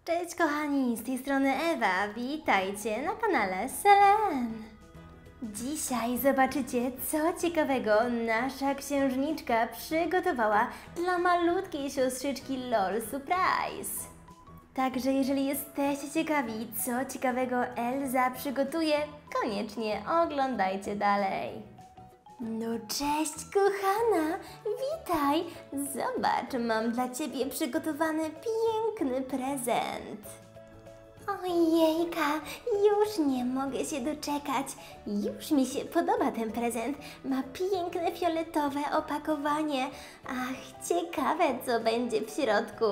Cześć kochani, z tej strony Ewa, witajcie na kanale Selen. Dzisiaj zobaczycie, co ciekawego nasza księżniczka przygotowała dla malutkiej siostrzyczki LOL Surprise. Także jeżeli jesteście ciekawi, co ciekawego Elza przygotuje, koniecznie oglądajcie dalej. No cześć kochana, witaj! Zobacz, mam dla Ciebie przygotowany piękny prezent. Ojejka, już nie mogę się doczekać. Już mi się podoba ten prezent. Ma piękne fioletowe opakowanie. Ach, ciekawe co będzie w środku.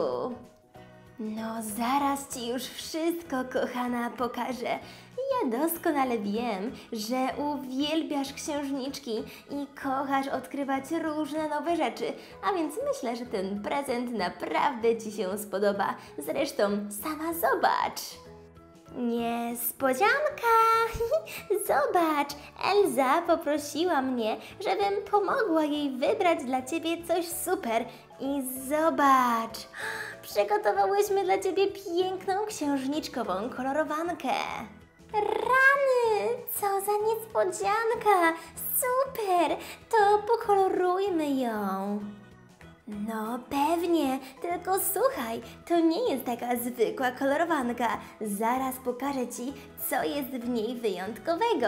No zaraz Ci już wszystko, kochana, pokażę. Ja doskonale wiem, że uwielbiasz księżniczki i kochasz odkrywać różne nowe rzeczy, a więc myślę, że ten prezent naprawdę Ci się spodoba. Zresztą sama zobacz. Niespodzianka! Zobacz, Elza poprosiła mnie, żebym pomogła jej wybrać dla Ciebie coś super. I zobacz, przygotowałyśmy dla Ciebie piękną księżniczkową kolorowankę. Rany, co za niespodzianka! Super, to pokolorujmy ją. No pewnie, tylko słuchaj, to nie jest taka zwykła kolorowanka. Zaraz pokażę Ci, co jest w niej wyjątkowego.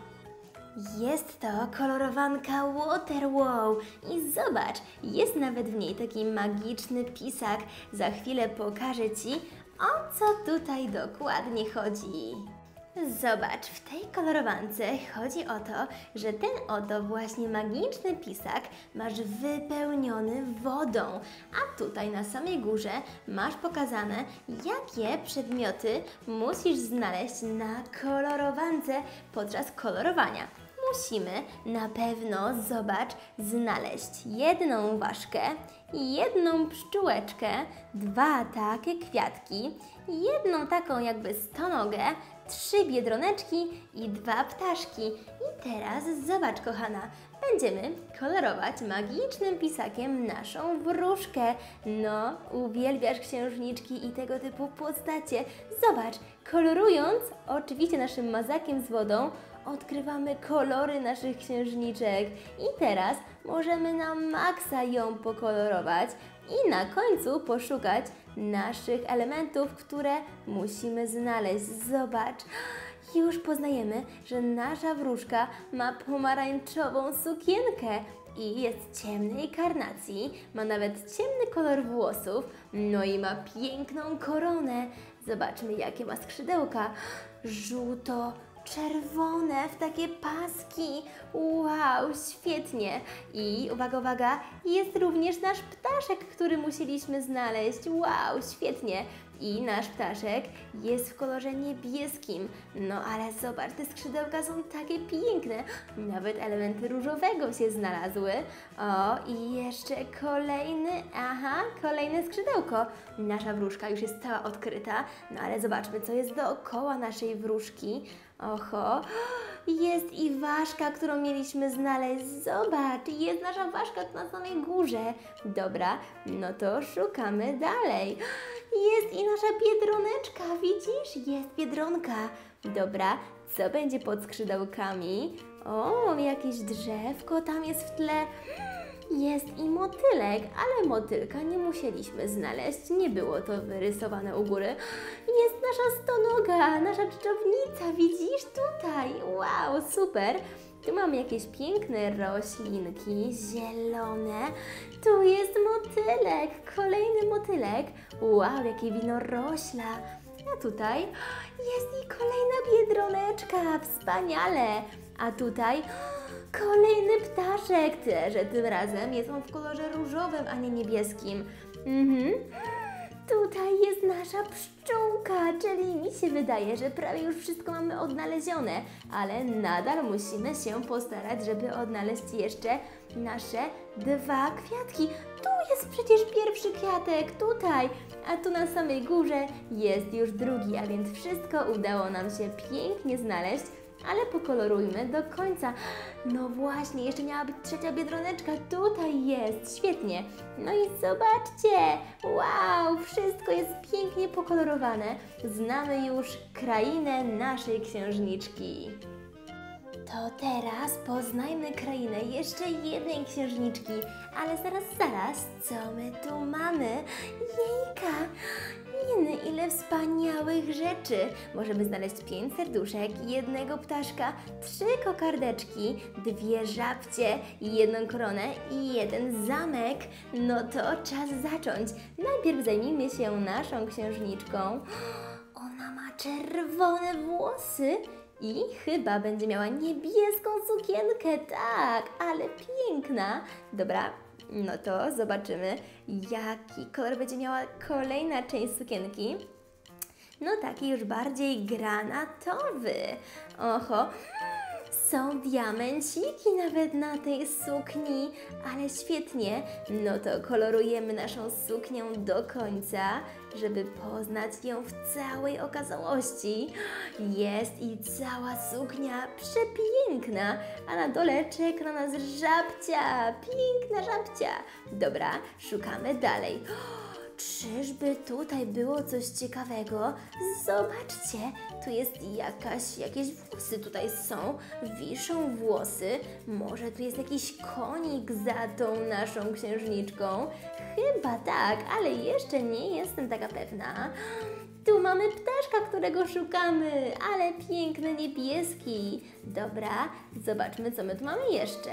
Jest to kolorowanka Water Wow i zobacz, jest nawet w niej taki magiczny pisak. Za chwilę pokażę Ci, o co tutaj dokładnie chodzi. Zobacz, w tej kolorowance chodzi o to, że ten oto właśnie magiczny pisak masz wypełniony wodą, a tutaj na samej górze masz pokazane, jakie przedmioty musisz znaleźć na kolorowance podczas kolorowania. Musimy na pewno, zobacz, znaleźć jedną ważkę, jedną pszczółeczkę, dwa takie kwiatki, jedną taką jakby stonogę, 3 biedroneczki i 2 ptaszki. I teraz zobacz, kochana, będziemy kolorować magicznym pisakiem naszą wróżkę. No, uwielbiasz księżniczki i tego typu postacie. Zobacz, kolorując, oczywiście naszym mazakiem z wodą, odkrywamy kolory naszych księżniczek i teraz możemy na maksa ją pokolorować i na końcu poszukać naszych elementów, które musimy znaleźć. Zobacz, już poznajemy, że nasza wróżka ma pomarańczową sukienkę i jest ciemnej karnacji, ma nawet ciemny kolor włosów, no i ma piękną koronę. Zobaczmy, jakie ma skrzydełka. Żółto-czerwone w takie paski. Wow, świetnie. I uwaga, uwaga, jest również nasz ptaszek, który musieliśmy znaleźć. Wow, świetnie. I nasz ptaszek jest w kolorze niebieskim. No ale zobacz, te skrzydełka są takie piękne. Nawet elementy różowego się znalazły. O, i jeszcze kolejne skrzydełko. Nasza wróżka już jest cała odkryta. No ale zobaczmy, co jest dookoła naszej wróżki. Oho, jest i ważka, którą mieliśmy znaleźć. Zobacz, jest nasza ważka tu na samej górze. Dobra, no to szukamy dalej. Jest i nasza biedroneczka, widzisz? Jest biedronka. Dobra, co będzie pod skrzydełkami? O, jakieś drzewko tam jest w tle. Jest i motylek, ale motylka nie musieliśmy znaleźć, nie było to wyrysowane u góry. Jest nasza stonoga, nasza czczownica, widzisz tutaj? Wow, super! Tu mamy jakieś piękne roślinki, zielone. Tu jest motylek, kolejny motylek. Wow, jakie winorośla. A tutaj jest i kolejna biedroneczka, wspaniale. A tutaj kolejny ptaszek, tyle że tym razem jest on w kolorze różowym, a nie niebieskim. Tutaj jest nasza pszczółka, czyli mi się wydaje, że prawie już wszystko mamy odnalezione, ale nadal musimy się postarać, żeby odnaleźć jeszcze nasze 2 kwiatki. Tu jest przecież pierwszy kwiatek, tutaj, a tu na samej górze jest już drugi, a więc wszystko udało nam się pięknie znaleźć. ale pokolorujmy do końca. No właśnie, jeszcze miała być trzecia biedroneczka, tutaj jest, świetnie. No i zobaczcie, wow, wszystko jest pięknie pokolorowane. Znamy już krainę naszej księżniczki. To teraz poznajmy krainę jeszcze jednej księżniczki, ale zaraz, co my tu mamy? Jejka! Jeny, ile wspaniałych rzeczy! Możemy znaleźć 5 serduszek, jednego ptaszka, 3 kokardeczki, 2 żabcie, 1 koronę i 1 zamek. No to czas zacząć. Najpierw zajmijmy się naszą księżniczką. Ona ma czerwone włosy. I chyba będzie miała niebieską sukienkę, tak, ale piękna. Dobra, no to zobaczymy, jaki kolor będzie miała kolejna część sukienki. No taki już bardziej granatowy. Oho, są diamenciki nawet na tej sukni, ale świetnie. No to kolorujemy naszą suknię do końca, żeby poznać ją w całej okazałości. Jest i cała suknia przepiękna, a na dole czeka na nas żabcia, piękna żabcia. Dobra, szukamy dalej. Czyżby tutaj było coś ciekawego? Zobaczcie, tu jest jakieś włosy tutaj są, wiszą włosy. Może tu jest jakiś konik za tą naszą księżniczką? Chyba tak, ale jeszcze nie jestem taka pewna. Tu mamy ptaszka, którego szukamy, ale piękny niebieski. Dobra, zobaczmy, co my tu mamy jeszcze.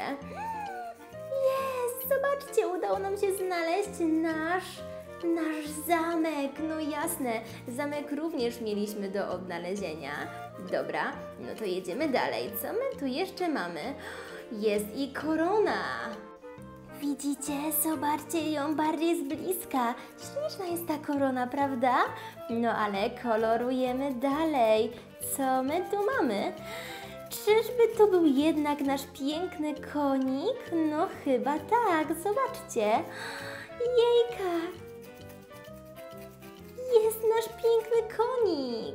Jest, zobaczcie, udało nam się znaleźć nasz zamek, no jasne, zamek również mieliśmy do odnalezienia. Dobra, no to jedziemy dalej. Co my tu jeszcze mamy? Jest i korona. Widzicie? Zobaczcie ją bardziej z bliska. Śliczna jest ta korona, prawda? No ale kolorujemy dalej. Co my tu mamy? Czyżby to był jednak nasz piękny konik? No chyba tak, zobaczcie. Jejka! Jest nasz piękny konik!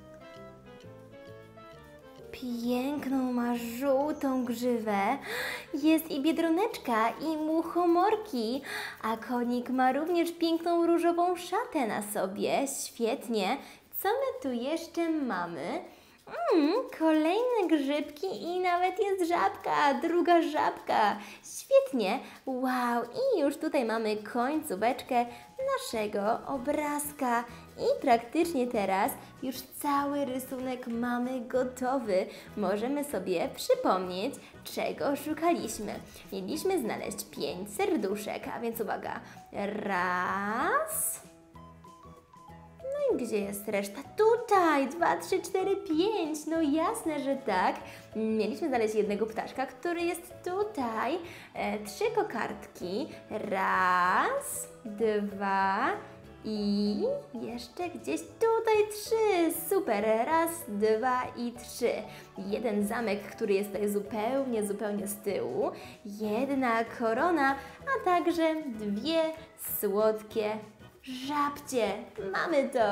Piękną ma żółtą grzywę, jest i biedroneczka i muchomorki, a konik ma również piękną różową szatę na sobie. Świetnie! Co my tu jeszcze mamy? Kolejne grzybki i nawet jest żabka, druga żabka. Świetnie! Wow! I już tutaj mamy końcóweczkę naszego obrazka. I praktycznie teraz już cały rysunek mamy gotowy. Możemy sobie przypomnieć, czego szukaliśmy. Mieliśmy znaleźć 5 serduszek, a więc uwaga. Raz... No i gdzie jest reszta? Tutaj! 2, 3, 4, 5. No jasne, że tak. Mieliśmy znaleźć jednego ptaszka, który jest tutaj. 3 kokardki. Raz, 2 i jeszcze gdzieś tutaj 3. Super. Raz, 2 i 3. Jeden zamek, który jest tutaj zupełnie z tyłu. Jedna korona, a także 2 słodkie żabcie, mamy to!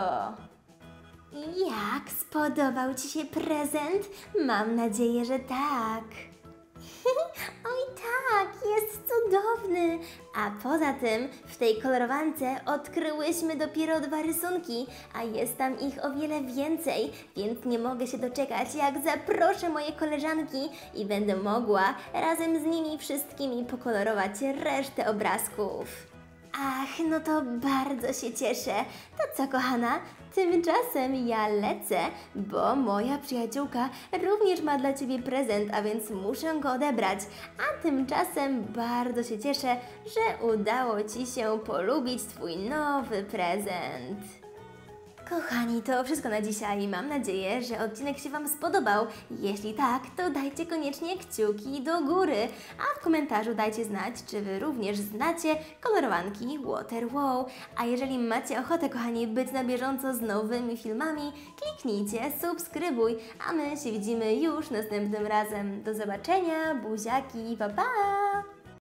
Jak? Spodobał Ci się prezent? Mam nadzieję, że tak. Oj tak, jest cudowny! A poza tym w tej kolorowance odkryłyśmy dopiero 2 rysunki, a jest tam ich o wiele więcej, więc nie mogę się doczekać, jak zaproszę moje koleżanki i będę mogła razem z nimi wszystkimi pokolorować resztę obrazków. Ach, no to bardzo się cieszę. To co, kochana? Tymczasem ja lecę, bo moja przyjaciółka również ma dla Ciebie prezent, a więc muszę go odebrać. A tymczasem bardzo się cieszę, że udało Ci się polubić Twój nowy prezent. Kochani, to wszystko na dzisiaj. Mam nadzieję, że odcinek się Wam spodobał. Jeśli tak, to dajcie koniecznie kciuki do góry. A w komentarzu dajcie znać, czy Wy również znacie kolorowanki Water Wow. A jeżeli macie ochotę, kochani, być na bieżąco z nowymi filmami, kliknijcie subskrybuj, a my się widzimy już następnym razem. Do zobaczenia, buziaki, pa pa!